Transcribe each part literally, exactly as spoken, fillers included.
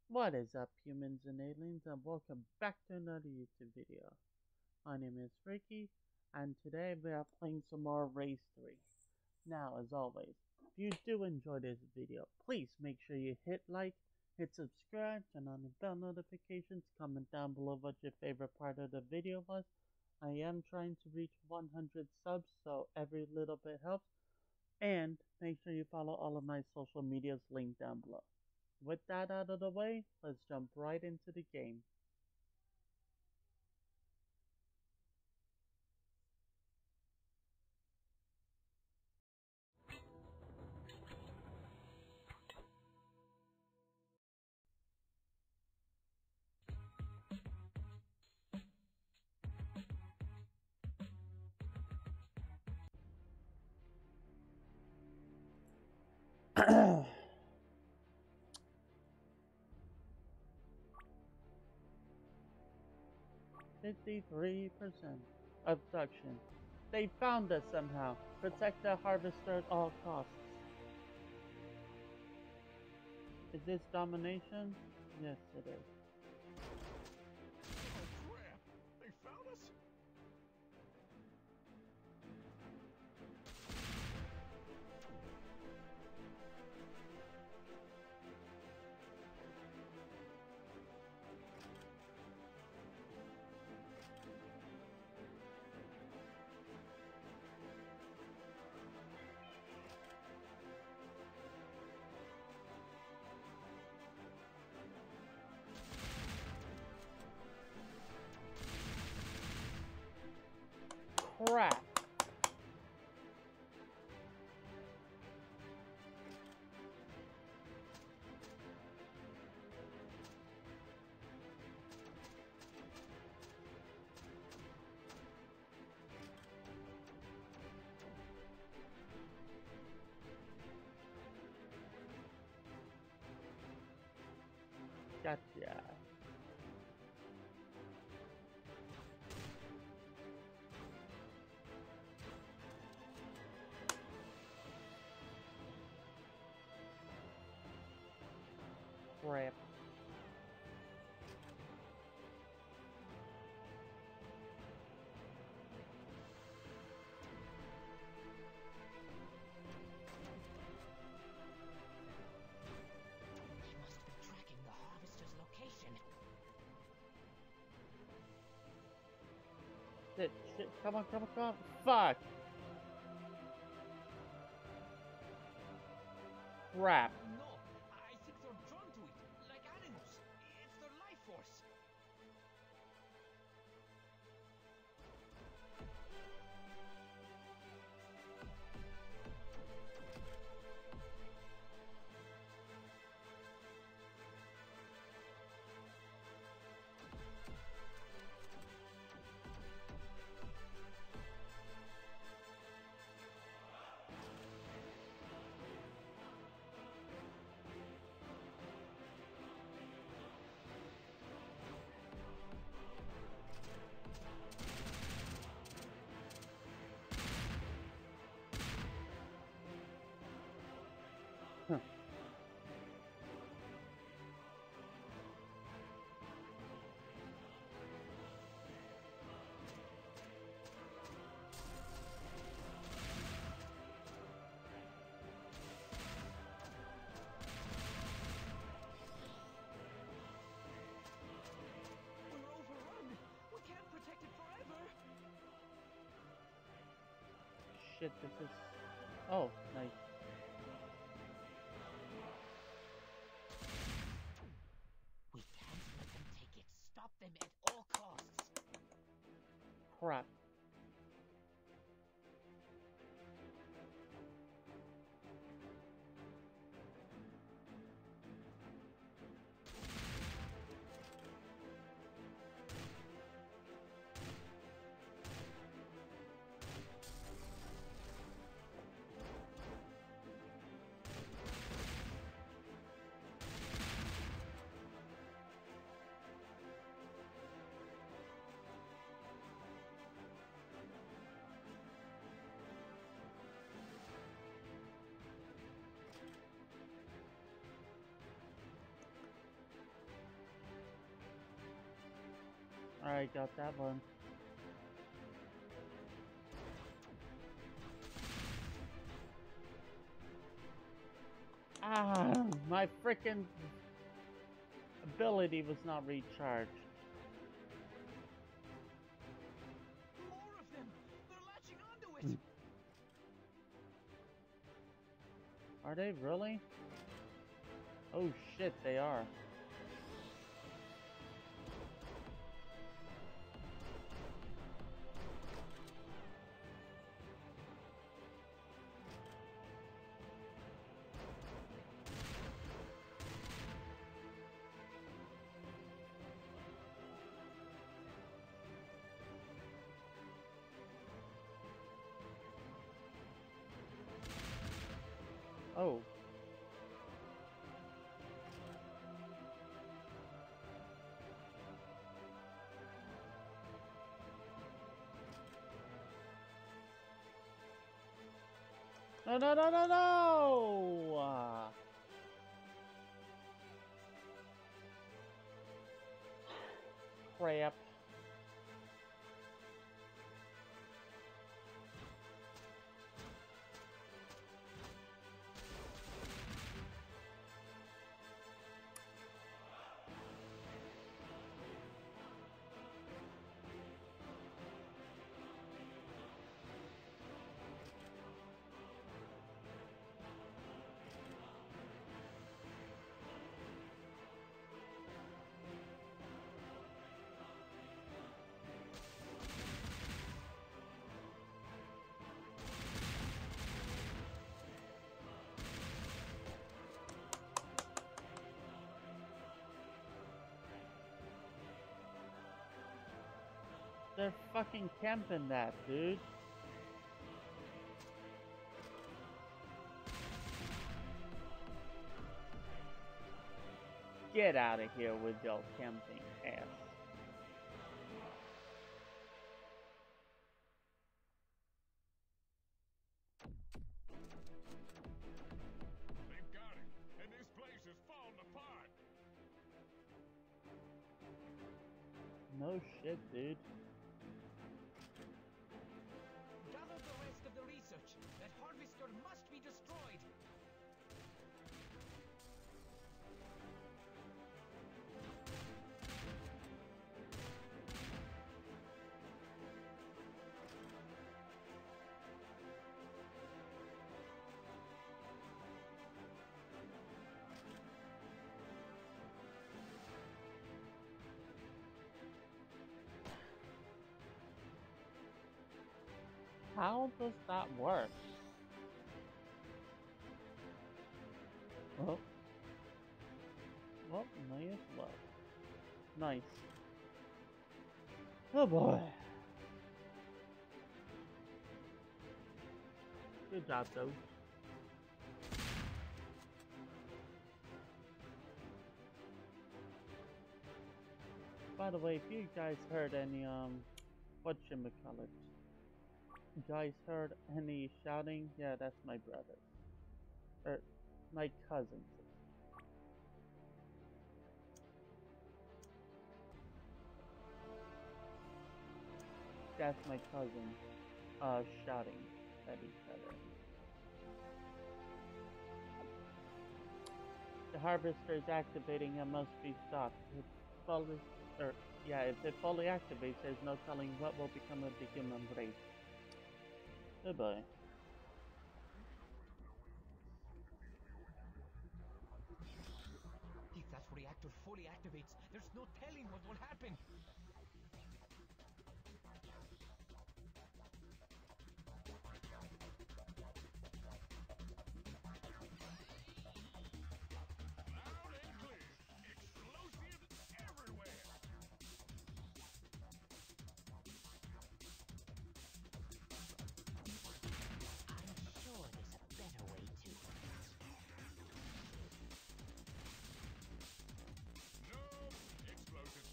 What is up, humans and aliens, and welcome back to another YouTube video. My name is Ricky, and today we are playing some more Raze three. Now, as always, if you do enjoy this video, please make sure you hit like, hit subscribe, turn on the bell notifications, comment down below what your favorite part of the video was. I am trying to reach one hundred subs, so every little bit helps. And make sure you follow all of my social medias linked down below. With that out of the way, let's jump right into the game. fifty-three percent abduction. They found us somehow. Protect the harvester at all costs. Is this domination? Yes, it is. Oh crap! They found us? Crap. Gotcha. Crap. They must be tracking the harvester's location. Shit, shit, come on, come on, come on. Fuck. Crap. No, I think they're drawn to it, like animals. It's their life force. Huh. We're overrun. We can't protect it forever. Shit, this is... Oh, nice. We can't let them take it. Stop them at all costs. Crap. Alright, got that one. Ah, my freaking ability was not recharged. More of them! They're latching onto it! Are they really? Oh shit, they are. Oh. No, no, no, no, no! Uh, crap. They're fucking camping that, dude. Get out of here with your camping ass. They've got him, and this place is falling apart. No shit, dude. Gather the rest of the research. That harvester must be destroyed. How does that work? Oh. Well, may as well. Nice. Oh boy. Good job, though. By the way, if you guys heard any, um, whatchamacallit, you guys heard any shouting? Yeah, that's my brother. Or, my cousin. That's my cousin, uh, shouting at each other. The harvester is activating and must be stopped. If fully, or, yeah, if it fully activates, there's no telling what will become of the human race. Goodbye. If that reactor fully activates, there's no telling what will happen. Loud and clear. Explosives everywhere. I'm sure there's a better way to. No explosives.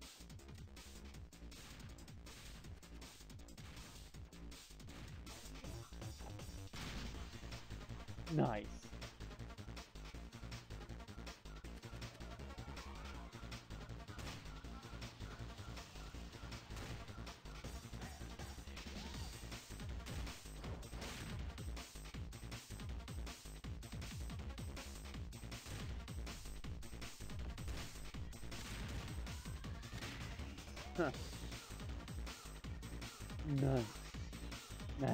Nice. Nice. Nice.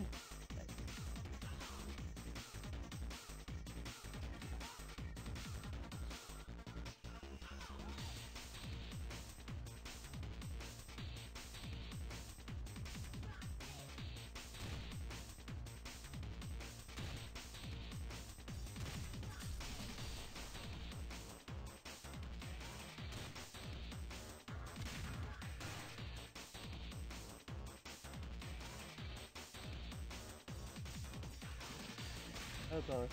Oh god.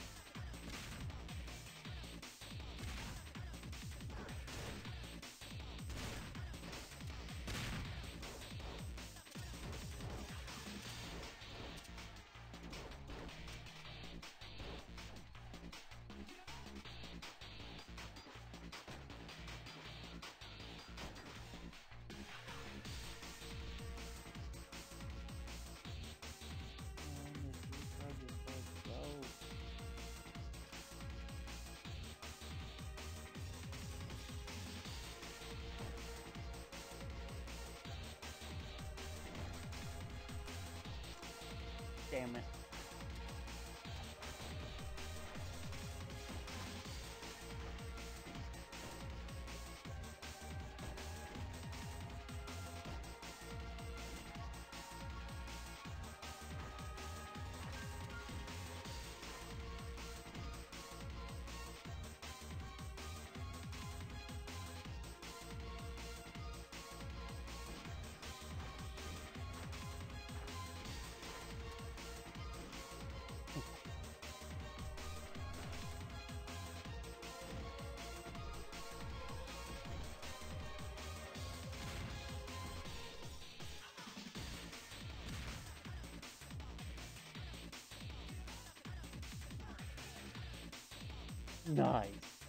Damn it. Nice.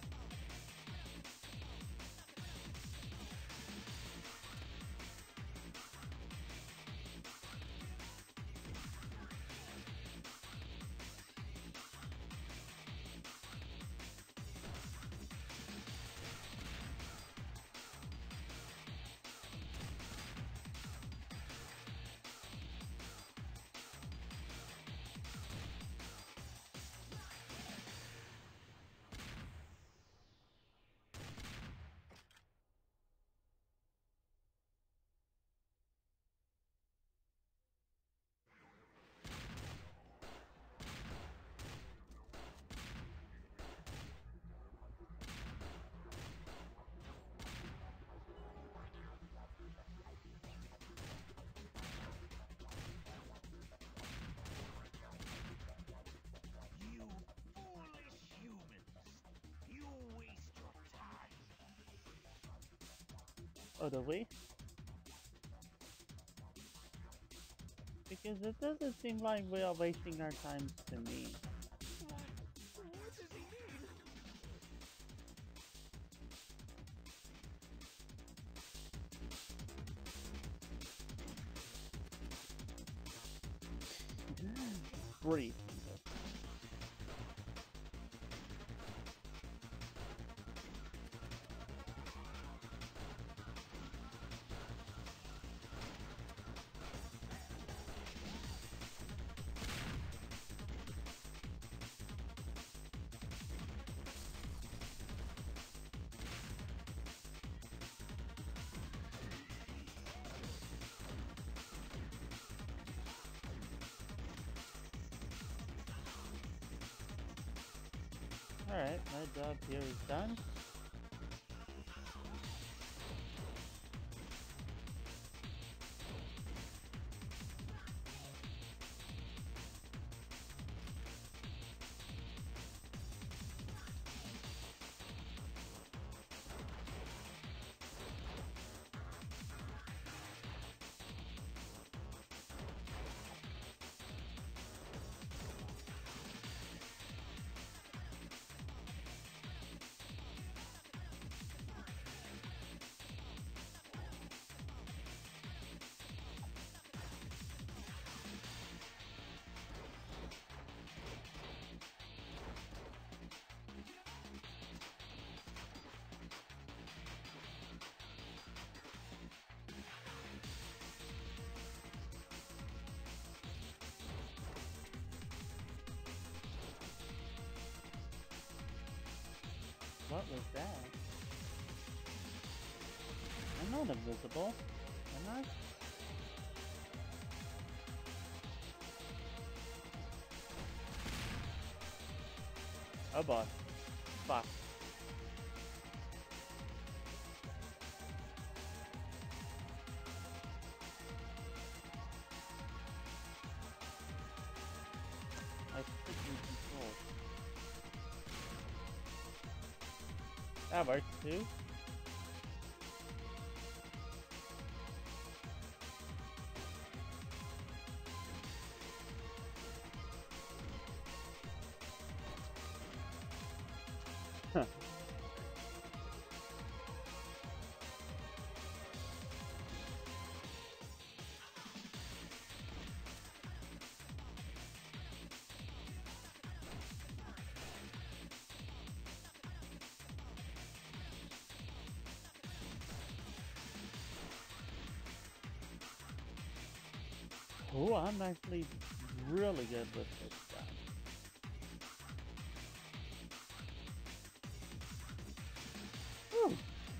You foolish humans! You waste your time! Oh, do we? Because it doesn't seem like we are wasting our time to me. What? What does he need? Breathe. Alright, my job here is done. What was that? I'm not invisible, am I? Oh boy. Fuck. I freaking control. That works too. Huh. Oh, I'm actually really good with this gun. Whew.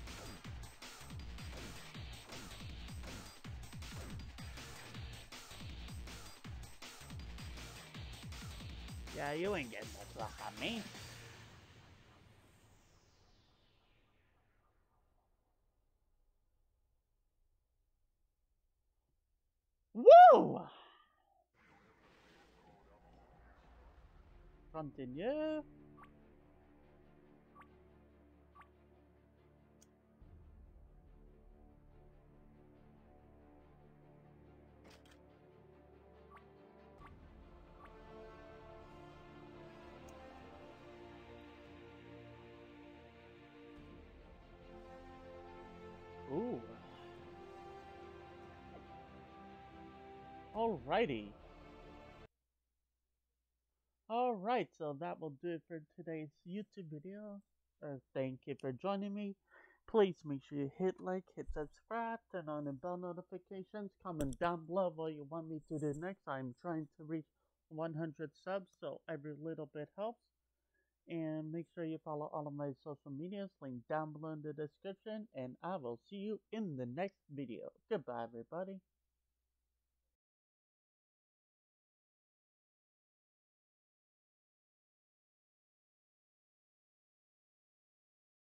Yeah, you ain't getting much luck on me. Woo! Continue. Ooh. Alrighty. Alright, so that will do it for today's YouTube video. Uh, thank you for joining me. Please make sure you hit like, hit subscribe, turn on the bell notifications, comment down below what you want me to do next. I'm trying to reach one hundred subs, so every little bit helps. And make sure you follow all of my social medias, link down below in the description, and I will see you in the next video. Goodbye, everybody.